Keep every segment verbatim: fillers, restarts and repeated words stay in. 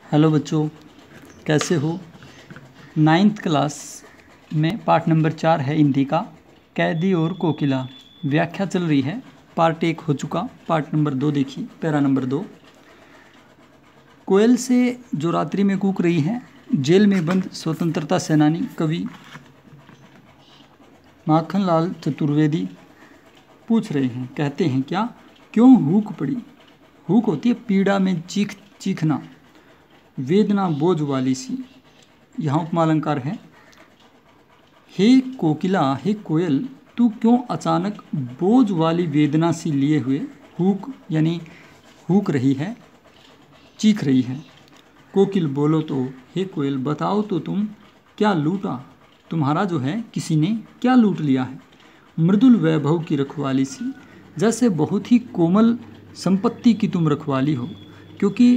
Hello बच्चों, कैसे हो। नाइन्थ क्लास में पार्ट नंबर चार है हिंदी का, कैदी और कोकिला। व्याख्या चल रही है, पार्ट एक हो चुका, पार्ट नंबर दो देखिए, पैरा नंबर दो। कोयल से जो रात्रि में कूक रही है, जेल में बंद स्वतंत्रता सेनानी कवि माखनलाल चतुर्वेदी पूछ रहे हैं, कहते हैं क्या, क्यों हुक पड़ी। हुक होती है पीड़ा में चीख चीखना, वेदना बोझ वाली सी। यहाँ उपमा अलंकार है। हे कोकिला, हे कोयल, तू क्यों अचानक बोझ वाली वेदना सी लिए हुए हुक यानी हुक रही है, चीख रही है। कोकिल बोलो तो, हे कोयल बताओ तो तुम क्या लूटा, तुम्हारा जो है किसी ने क्या लूट लिया है। मृदुल वैभव की रखवाली सी, जैसे बहुत ही कोमल संपत्ति की तुम रखवाली हो, क्योंकि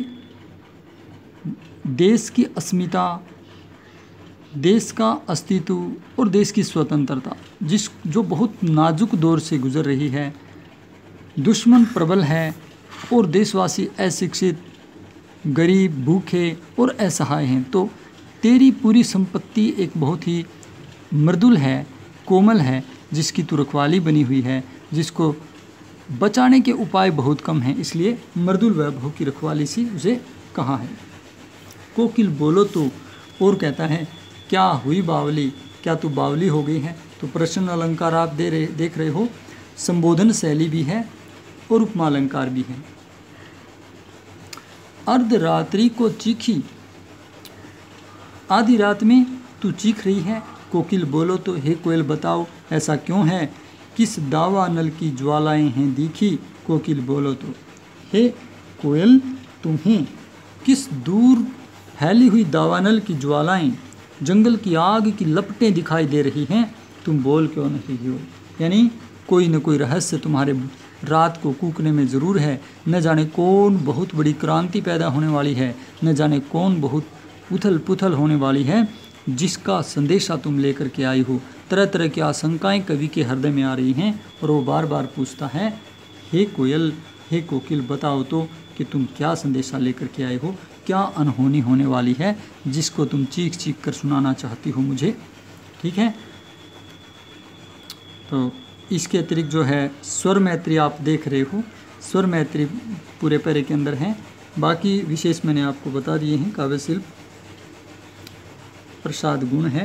देश की अस्मिता, देश का अस्तित्व और देश की स्वतंत्रता जिस जो बहुत नाजुक दौर से गुजर रही है, दुश्मन प्रबल है और देशवासी अशिक्षित, गरीब, भूखे और असहाय हैं, तो तेरी पूरी संपत्ति एक बहुत ही मृदुल है, कोमल है, जिसकी तू रखवाली बनी हुई है, जिसको बचाने के उपाय बहुत कम हैं, इसलिए मृदुल वैभव की रखवाली सी उसे कहा है। कोकिल बोलो तो, और कहता है क्या हुई बावली, क्या तू बावली हो गई है। तो प्रश्न अलंकार आप दे रहे देख रहे हो, संबोधन शैली भी है और उपमा अलंकार भी है। अर्धरात्रि को चीखी, आधी रात में तू चीख रही है। कोकिल बोलो तो, हे कोयल बताओ ऐसा क्यों है, किस दावा नल की ज्वालाएं हैं दिखी। कोकिल बोलो तो, हे कोयल तुम्हें किस दूर फैली हुई दावानल की ज्वालाएं, जंगल की आग की लपटें दिखाई दे रही हैं, तुम बोल क्यों नहीं हो। यानी कोई न कोई रहस्य तुम्हारे रात को कूकने में ज़रूर है। न जाने कौन बहुत बड़ी क्रांति पैदा होने वाली है, न जाने कौन बहुत उथल पुथल होने वाली है, जिसका संदेशा तुम लेकर के आई हो। तरह तरह की आशंकाएं कवि के हृदय में आ रही हैं और वो बार बार पूछता है, हे कोयल, हे कोकिल बताओ तो कि तुम क्या संदेशा लेकर के आए हो, क्या अनहोनी होने वाली है जिसको तुम चीख चीख कर सुनाना चाहती हो मुझे। ठीक है, तो इसके अतिरिक्त जो है स्वर मैत्री आप देख रहे हो, स्वर मैत्री पूरे पैरे के अंदर हैं। बाकी विशेष मैंने आपको बता दिए हैं। काव्य शिल्प, प्रसाद गुण है।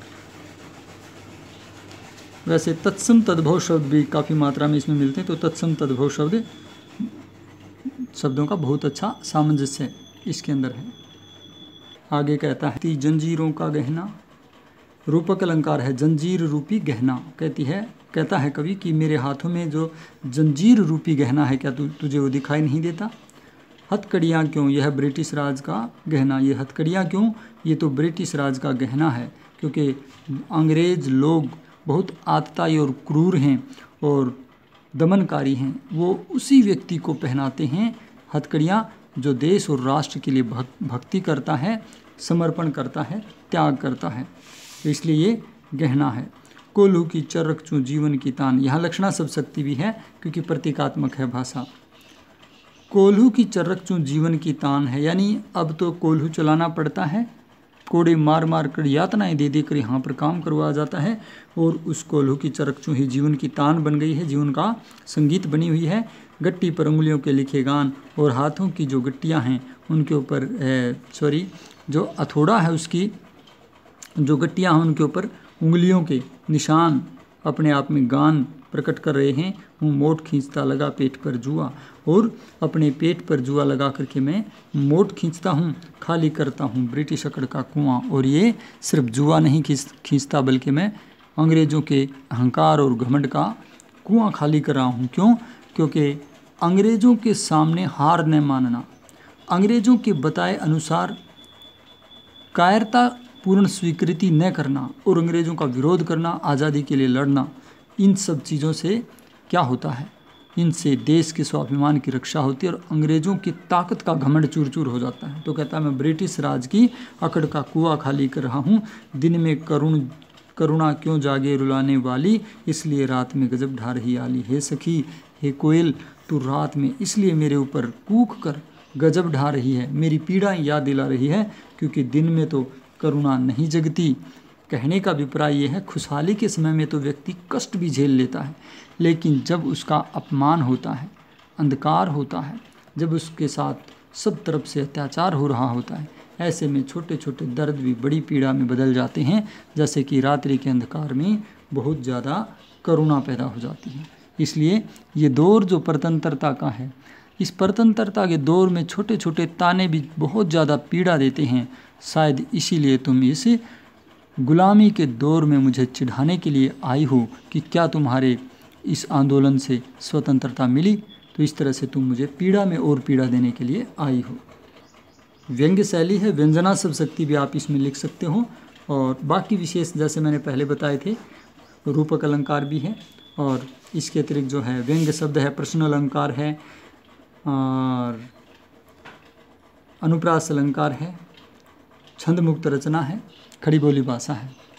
वैसे तत्सम तद्भव शब्द भी काफ़ी मात्रा में इसमें मिलते हैं, तो तत्सम तद्भव शब्द शब्दों का बहुत अच्छा सामंजस्य इसके अंदर है। आगे कहता है, जंजीरों का गहना, रूपक अलंकार है, जंजीर रूपी गहना। कहती है कहता है कवि कि मेरे हाथों में जो जंजीर रूपी गहना है, क्या तु, तुझे वो दिखाई नहीं देता। हथकड़ियाँ क्यों, यह ब्रिटिश राज का गहना। ये हथकड़ियाँ क्यों, ये तो ब्रिटिश राज का गहना है, क्योंकि अंग्रेज़ लोग बहुत आतताई और क्रूर हैं और दमनकारी हैं। वो उसी व्यक्ति को पहनाते हैं हथकड़ियाँ जो देश और राष्ट्र के लिए भक्ति करता है, समर्पण करता है, त्याग करता है, इसलिए ये गहना है। कोल्हू की चरक चूँ जीवन की तान, यहाँ लक्षणा सब शक्ति भी है क्योंकि प्रतीकात्मक है भाषा। कोल्हू की चरक चूँ जीवन की तान है, यानी अब तो कोल्हू चलाना पड़ता है, कोड़े मार मार कर यातनाएं दे देकर यहाँ पर काम करवाया जाता है, और उस कोल्हू की चरक चूँ ही जीवन की तान बन गई है, जीवन का संगीत बनी हुई है। गट्टी पर उंगलियों के लिखे गान, और हाथों की जो गट्टियाँ हैं उनके ऊपर सॉरी जो हथौड़ा है उसकी जो गट्टियाँ हैं उनके ऊपर उंगलियों के निशान अपने आप में गान प्रकट कर रहे हैं। हूँ मोट खींचता लगा पेट पर जुआ, और अपने पेट पर जुआ लगा करके मैं मोट खींचता हूँ, खाली करता हूँ ब्रिटिश अकड़ का कुआं। और ये सिर्फ जुआ नहीं खींचता बल्कि मैं अंग्रेज़ों के अहंकार और घमंड का कुआं खाली कर रहा हूँ। क्यों? क्योंकि अंग्रेज़ों के सामने हार न मानना, अंग्रेज़ों के बताए अनुसार कायरता पूर्ण स्वीकृति न करना और अंग्रेज़ों का विरोध करना, आज़ादी के लिए लड़ना, इन सब चीज़ों से क्या होता है, इनसे देश के स्वाभिमान की रक्षा होती है और अंग्रेज़ों की ताकत का घमंड चूर चूर हो जाता है। तो कहता है मैं ब्रिटिश राज की अकड़ का कुआं खाली कर रहा हूँ, दिन में करुण करुणा क्यों जागे रुलाने वाली, इसलिए रात में गजब ढा रही आली। हे सखी, हे कोयल, तू रात में इसलिए मेरे ऊपर कूक कर गजब ढा रही है, मेरी पीड़ाएं याद दिला रही है, क्योंकि दिन में तो करुणा नहीं जगती। कहने का अभिप्राय ये है, खुशहाली के समय में तो व्यक्ति कष्ट भी झेल लेता है, लेकिन जब उसका अपमान होता है, अंधकार होता है, जब उसके साथ सब तरफ से अत्याचार हो रहा होता है, ऐसे में छोटे छोटे दर्द भी बड़ी पीड़ा में बदल जाते हैं। जैसे कि रात्रि के अंधकार में बहुत ज़्यादा करुणा पैदा हो जाती है। इसलिए ये दौर जो परतंत्रता का है, इस परतंत्रता के दौर में छोटे छोटे ताने भी बहुत ज़्यादा पीड़ा देते हैं। शायद इसीलिए तुम इस गुलामी के दौर में मुझे चिढ़ाने के लिए आई हो कि क्या तुम्हारे इस आंदोलन से स्वतंत्रता मिली, तो इस तरह से तुम मुझे पीड़ा में और पीड़ा देने के लिए आई हो। व्यंग्य शैली है, व्यंजना शब्द शक्ति भी आप इसमें लिख सकते हो। और बाकी विशेष जैसे मैंने पहले बताए थे, रूपक अलंकार भी है, और इसके अतिरिक्त जो है व्यंग्य शब्द है, प्रश्न अलंकार है, और अनुप्रास अलंकार है, छंद मुक्त रचना है, खड़ी बोली भाषा है।